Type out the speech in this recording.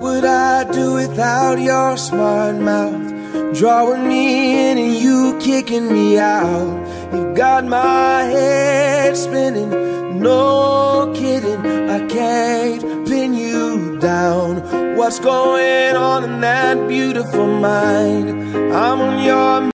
What would I do without your smart mouth, drawing me in and you kicking me out? You got my head spinning, no kidding, I can't pin you down. What's going on in that beautiful mind? I'm on your